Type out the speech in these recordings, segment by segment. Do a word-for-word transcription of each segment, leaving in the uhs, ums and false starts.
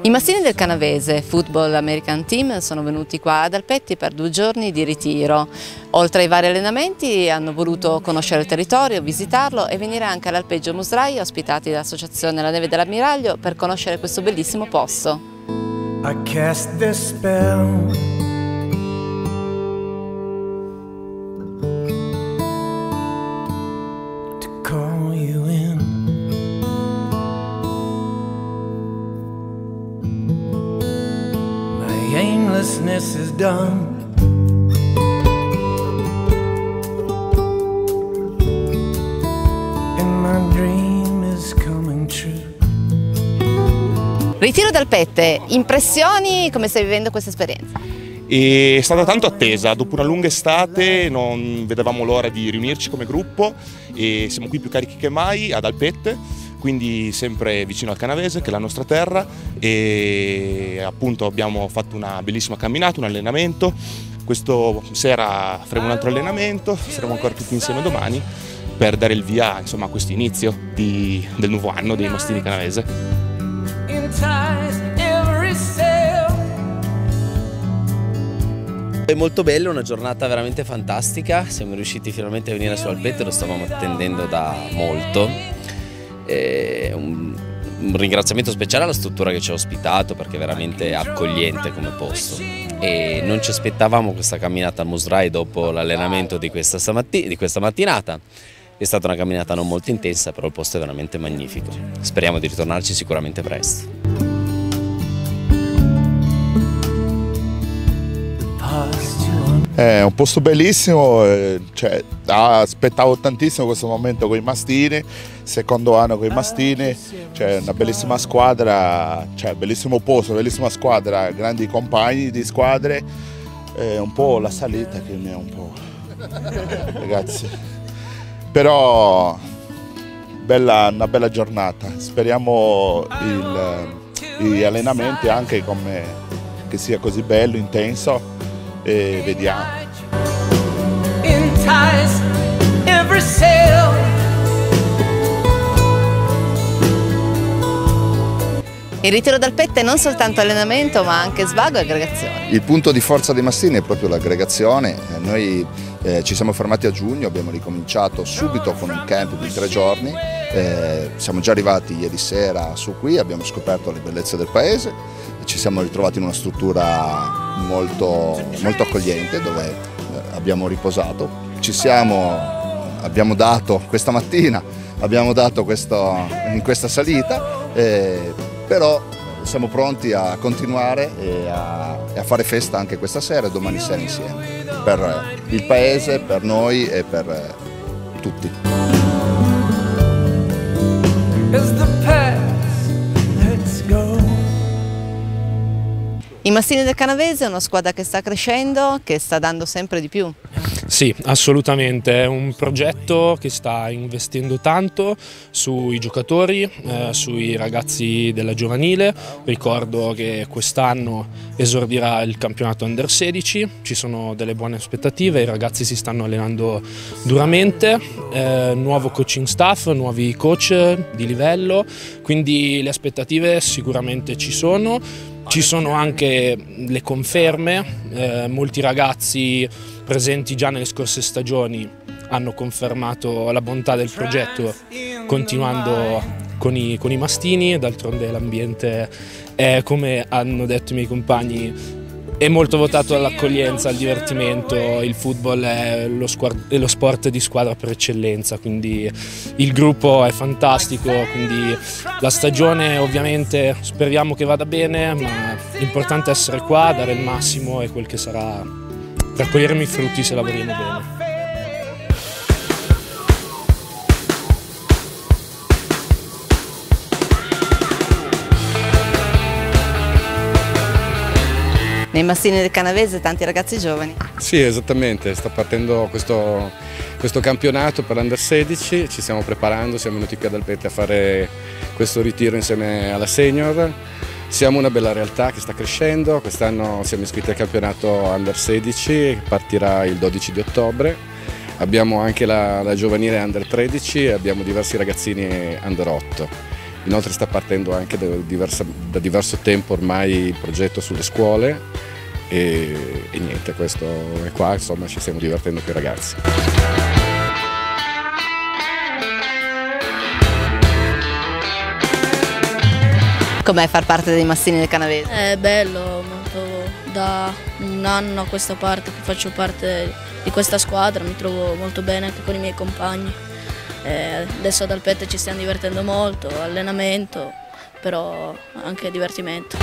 I mastini del Canavese Football American Team sono venuti qua ad Alpetti per due giorni di ritiro. Oltre ai vari allenamenti hanno voluto conoscere il territorio, visitarlo e venire anche all'Alpeggio Musrai, ospitati dall'Associazione La Neve dell'Ammiraglio, per conoscere questo bellissimo posto. I cast this spell. To call you in. My aimlessness is done. And my dream is coming true. Ritiro d'Alpette, impressioni, come stai vivendo questa esperienza? È stata tanto attesa, dopo una lunga estate non vedevamo l'ora di riunirci come gruppo e siamo qui più carichi che mai ad Alpette, quindi sempre vicino al Canavese che è la nostra terra, e appunto abbiamo fatto una bellissima camminata, un allenamento. Questa sera faremo un altro allenamento, saremo ancora tutti insieme domani per dare il via, insomma, a questo inizio di, del nuovo anno dei mastini Canavese. È molto bello, una giornata veramente fantastica, siamo riusciti finalmente a venire su Alpette, lo stavamo attendendo da molto. E un, un ringraziamento speciale alla struttura che ci ha ospitato, perché è veramente accogliente come posto, e non ci aspettavamo questa camminata a Musrai dopo l'allenamento di questa, di questa mattinata. È stata una camminata non molto intensa, però il posto è veramente magnifico. Speriamo di ritornarci sicuramente presto. È un posto bellissimo, cioè, aspettavo tantissimo questo momento con i mastini, secondo anno con i mastini, cioè, una bellissima squadra, cioè, bellissimo posto, bellissima squadra, grandi compagni di squadre, eh, un po' la salita che mi è un po'... ragazzi. Però bella, una bella giornata, speriamo il, gli allenamenti anche come, che sia così bello, intenso, e vediamo. Il ritiro d'Alpette è non soltanto allenamento ma anche svago e aggregazione. Il punto di forza dei mastini è proprio l'aggregazione. Noi eh, ci siamo fermati a giugno, abbiamo ricominciato subito con un camp di tre giorni, eh, siamo già arrivati ieri sera su qui, abbiamo scoperto le bellezze del paese, ci siamo ritrovati in una struttura molto, molto accogliente dove eh, abbiamo riposato, ci siamo, abbiamo dato questa mattina, abbiamo dato questo, in questa salita, eh, però siamo pronti a continuare e a, e a fare festa anche questa sera e domani sera insieme, per il paese, per noi e per tutti. I mastini del Canavese è una squadra che sta crescendo, che sta dando sempre di più. Sì, assolutamente, è un progetto che sta investendo tanto sui giocatori, eh, sui ragazzi della giovanile. Ricordo che quest'anno esordirà il campionato under sedici, ci sono delle buone aspettative, i ragazzi si stanno allenando duramente, eh, nuovo coaching staff, nuovi coach di livello, quindi le aspettative sicuramente ci sono. Ci sono anche le conferme, eh, molti ragazzi presenti già nelle scorse stagioni hanno confermato la bontà del progetto continuando con i, con i mastini, d'altronde l'ambiente è, come hanno detto i miei compagni, è molto votato all'accoglienza, al divertimento, il football è lo, è lo sport di squadra per eccellenza, quindi il gruppo è fantastico, quindi la stagione ovviamente speriamo che vada bene, ma l'importante è essere qua, dare il massimo e quel che sarà, raccoglieremo i frutti se lavoriamo bene. Nei mastini del Canavese tanti ragazzi giovani. Sì, esattamente, sta partendo questo, questo campionato per l'Under sedici, ci stiamo preparando, siamo venuti qui ad Alpette a fare questo ritiro insieme alla Senior. Siamo una bella realtà che sta crescendo, quest'anno siamo iscritti al campionato Under sedici, partirà il dodici di ottobre. Abbiamo anche la, la giovanile Under tredici e abbiamo diversi ragazzini Under otto. Inoltre sta partendo anche da, diversa, da diverso tempo ormai il progetto sulle scuole e, e niente, questo è qua, insomma ci stiamo divertendo con i ragazzi. Com'è far parte dei Mastini del Canavese? È bello, molto, da un anno a questa parte che faccio parte di questa squadra, mi trovo molto bene anche con i miei compagni. Eh, adesso ad Alpette ci stiamo divertendo molto, allenamento, però anche divertimento.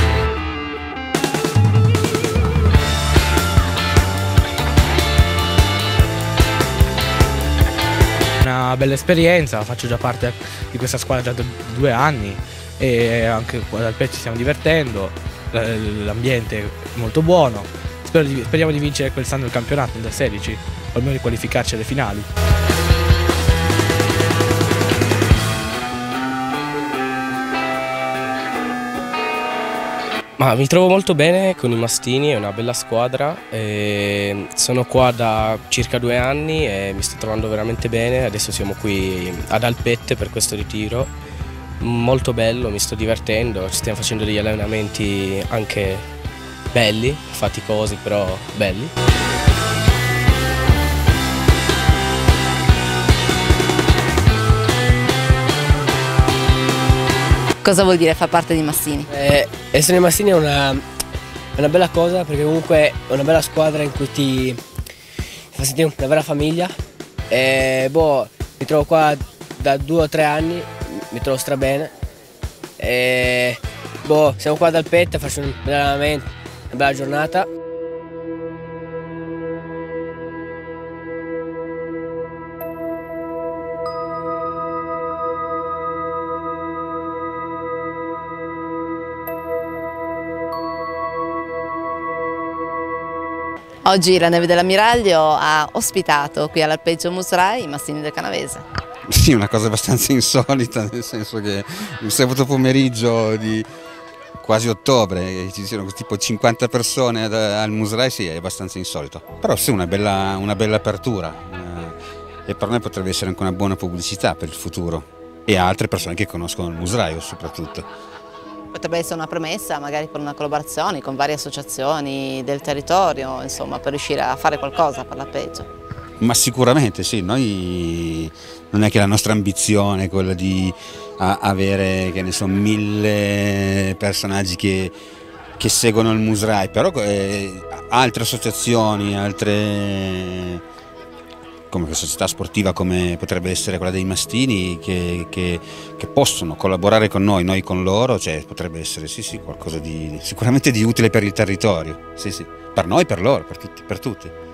Una bella esperienza, faccio già parte di questa squadra già da due anni e anche qua ad Alpette ci stiamo divertendo, l'ambiente è molto buono, speriamo di vincere quest'anno il campionato nel sedici, o almeno di qualificarci alle finali. Ma mi trovo molto bene con i Mastini, è una bella squadra, e sono qua da circa due anni e mi sto trovando veramente bene, adesso siamo qui ad Alpette per questo ritiro, molto bello, mi sto divertendo, ci stiamo facendo degli allenamenti anche belli, faticosi però belli. Cosa vuol dire far parte dei Mastini? Eh, essere nei Mastini è una, è una bella cosa perché comunque è una bella squadra in cui ti fa sentire una vera famiglia. E, boh, mi trovo qua da due o tre anni, mi trovo strabene. E, boh, siamo qua ad Alpette, faccio un bel allenamento, una bella giornata. Oggi la Neve dell'Ammiraglio ha ospitato qui all'Alpeggio Musrai i Mastini del Canavese. Sì, una cosa abbastanza insolita, nel senso che un sabato pomeriggio di quasi ottobre ci siano tipo cinquanta persone al Musrai, sì, è abbastanza insolito. Però sì, una bella, una bella apertura eh, e per noi potrebbe essere anche una buona pubblicità per il futuro e altre persone che conoscono il Musrai soprattutto. Potrebbe essere una promessa magari per una collaborazione con varie associazioni del territorio, insomma, per riuscire a fare qualcosa per l'Alpeggio. Ma sicuramente sì, noi non è che la nostra ambizione è quella di a, avere, che ne so, mille personaggi che, che seguono il Musrai, però eh, altre associazioni, altre come una società sportiva come potrebbe essere quella dei Mastini che, che, che possono collaborare con noi, noi con loro, cioè potrebbe essere sì, sì, qualcosa di sicuramente di utile per il territorio, sì, sì, per noi, per loro, per tutti, per tutti.